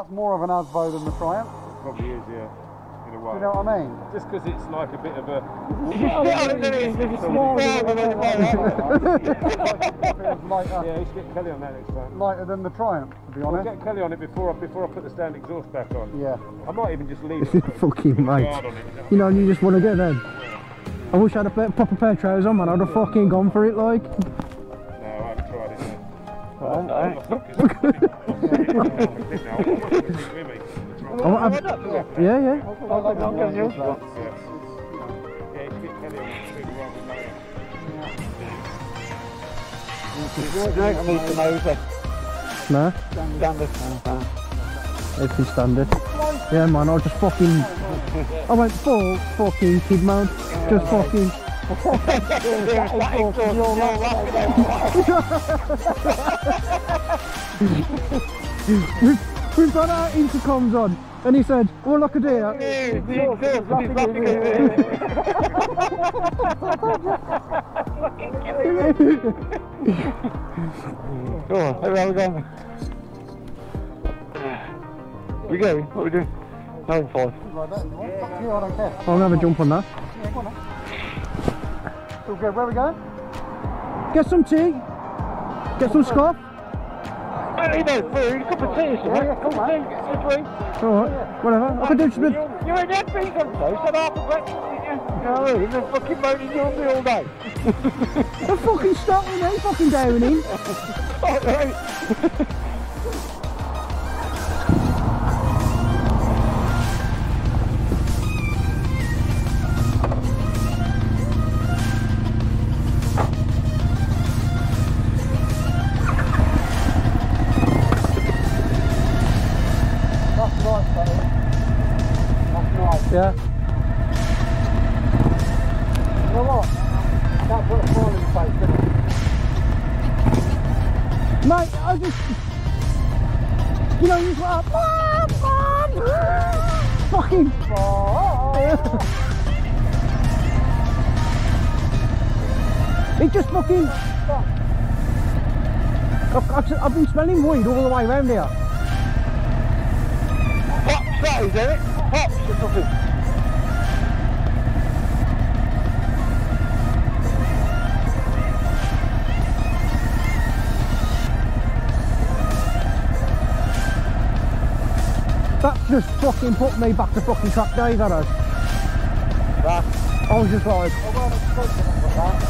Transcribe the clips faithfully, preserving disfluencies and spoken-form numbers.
that's more of an Asbo than the Triumph. Probably is, yeah. In a way. Do you know what I mean? Just because it's like a bit of a... Yeah, you should get Kelly on that next time. Lighter than the Triumph, to be I'll honest. get Kelly on it before I, before I put the stand exhaust back on. Yeah. I might even just leave it. Fucking mate. You know, you just want to get there. I wish I had a pair, proper pair of trousers on, man. I'd have fucking gone for it, like. No, I haven't tried it yet. Oh, yeah, yeah. I like that one. Yeah, you should get Kelly on it sooner rather than later. No? Standard. Everything standard. Yeah, man, I just fucking... I went full fucking kid mode. Just fucking... we've, we've got our intercoms on, and he said, all I could hear... Go on, where are we going? We going? What are we doing? nine five. Like that, you want? It's up to you, I don't care. I'll have a jump on that. Yeah, go on then. All good, where are we going? Get some tea. Get some scarf. Hey, no, food, a cup of tea or something. Yeah, come on, get some food. Alright, whatever. I can do some... You ain't had beans on toast, had half a breakfast, didn't you? No, you've been fucking moaning you on me all day. I'm fucking starting, eh? Fucking downing. Alright. Yeah. You know what? That put a smile in the face, didn't it? Mate, I just... You know, you've got... Mom, Mom! Fucking... It just fucking... I've, I've, I've been smelling weed all the way around here. Pops, that is, isn't it? Pops or something. That just fucking put me back to fucking track day, that has. That. I was just like... Oh, well, it's good to look at that.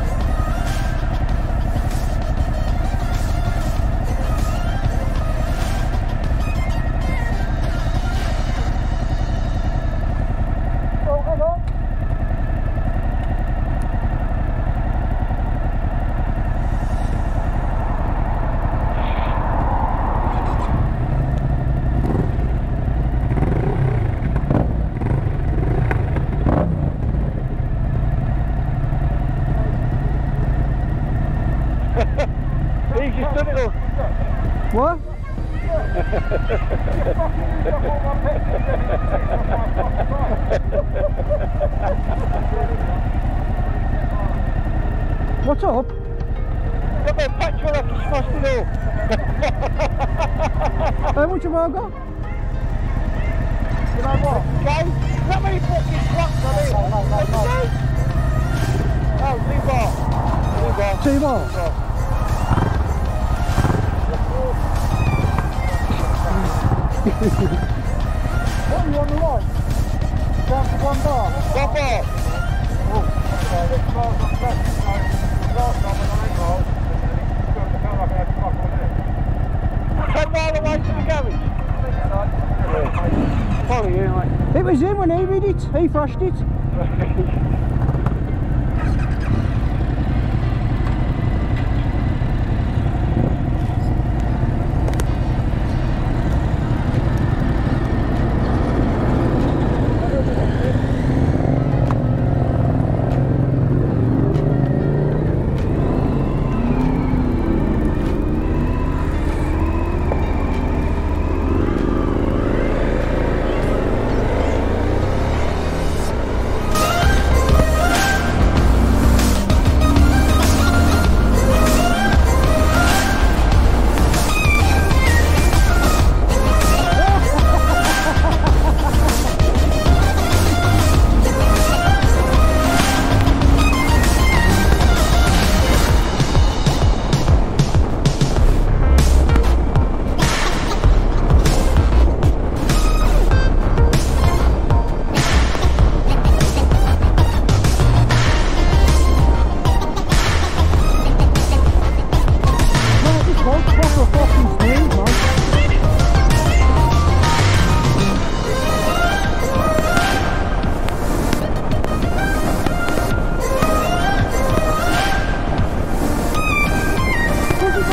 What? What's up? Got no petrol left to smash it all. How much have I got? You know what? Joe, how many fucking trucks are there? No, no, no, no. Oh, two bar. Two bar. Two more? What are you on the right? Down to one bar? One bar. Oh, okay. Six bars on track. Last time when I rolled, it felt like I had to fuck on there. Ten mile away to the garage. Probably you, mate. It was him when he did it. He flashed it.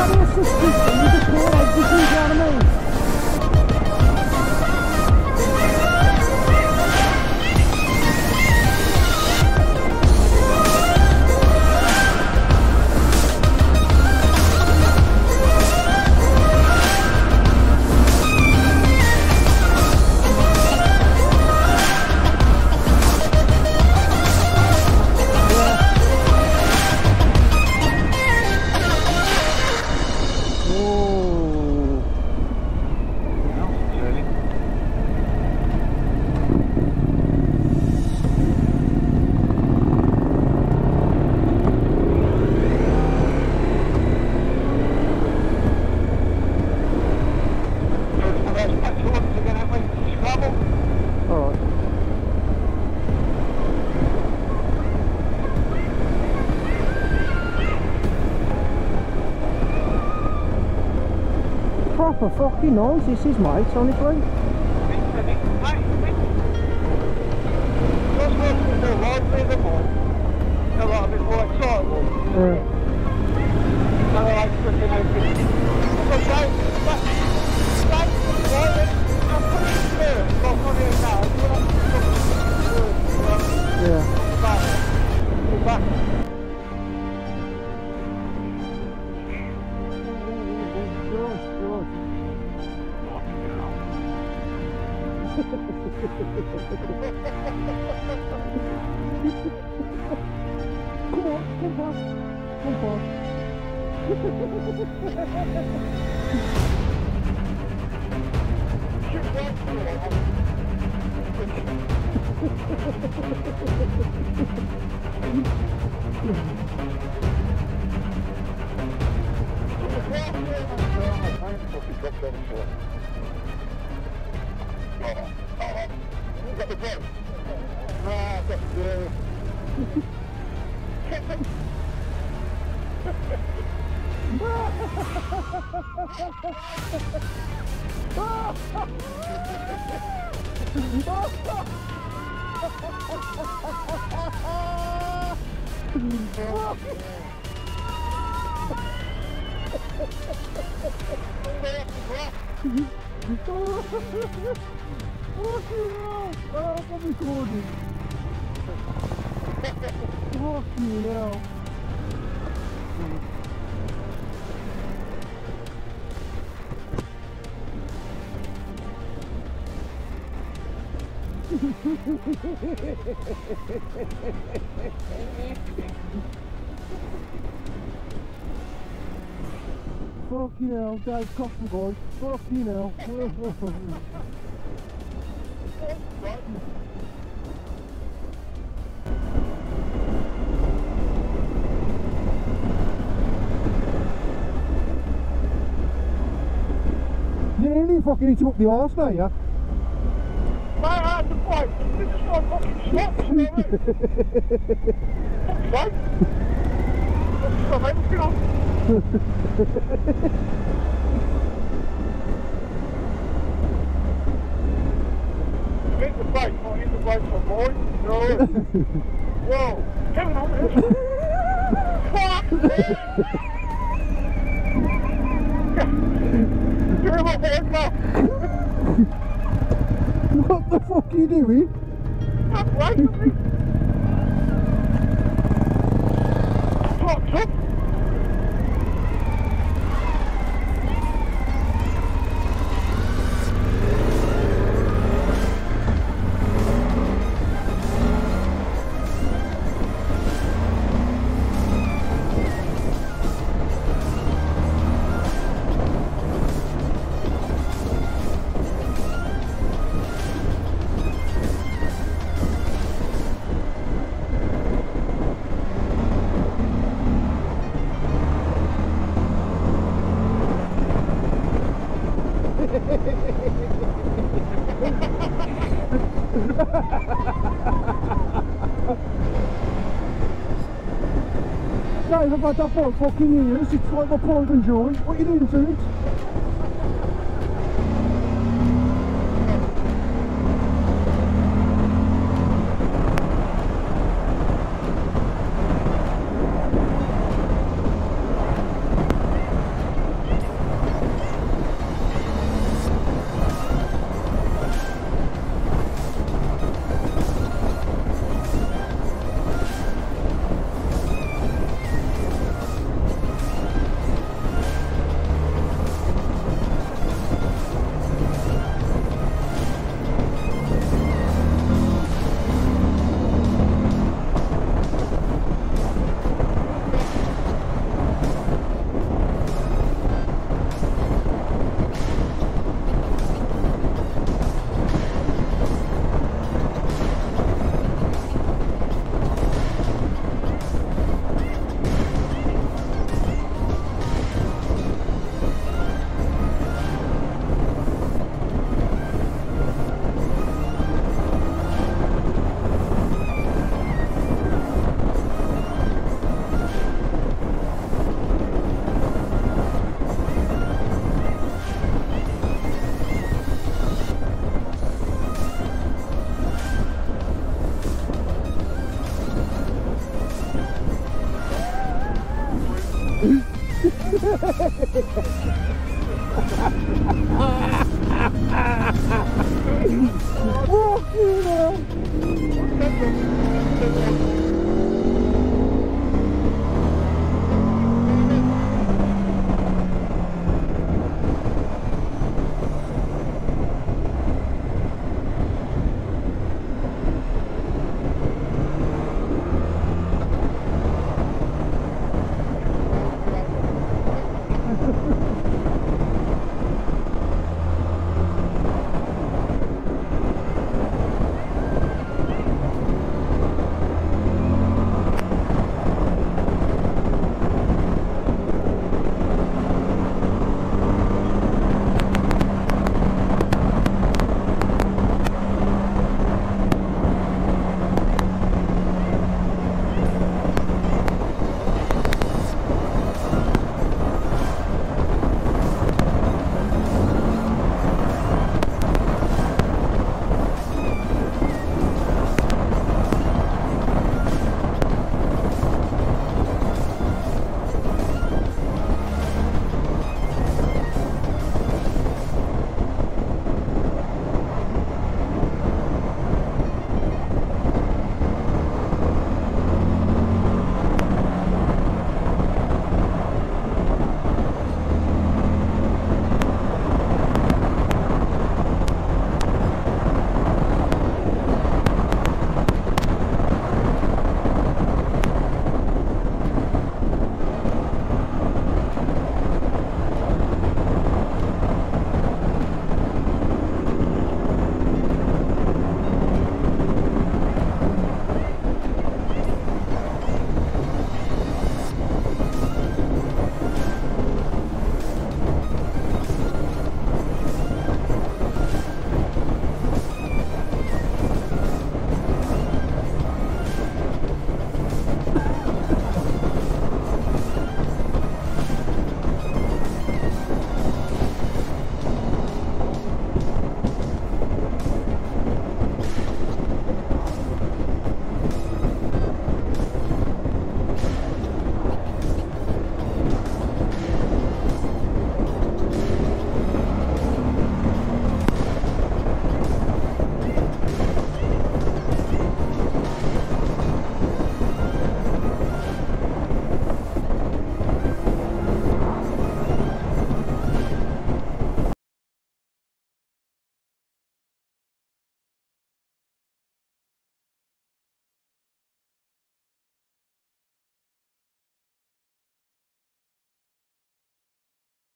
bloody assistant and you just call everything, you know what I mean? Proper fucking nice, this is, mate, honestly. Come on, come on, come on. Fucking hell. Fucking hell, Dave Coffin boy. Fucking hell. You nearly fucking hit him up the arse now, yeah? I had to fight. This is not fucking slots, you know what I mean? Fuck's sake. Let's stop everything on. Hit the brake, not hit the brake, my boy. No. Whoa. Kevin on this. Fuck me. You're my head now. What the fuck are you doing? That's right with me. Clocked up. Dave, I've had that for fucking years. It's like my pride and joy. What are you doing to it? Fuck you, man.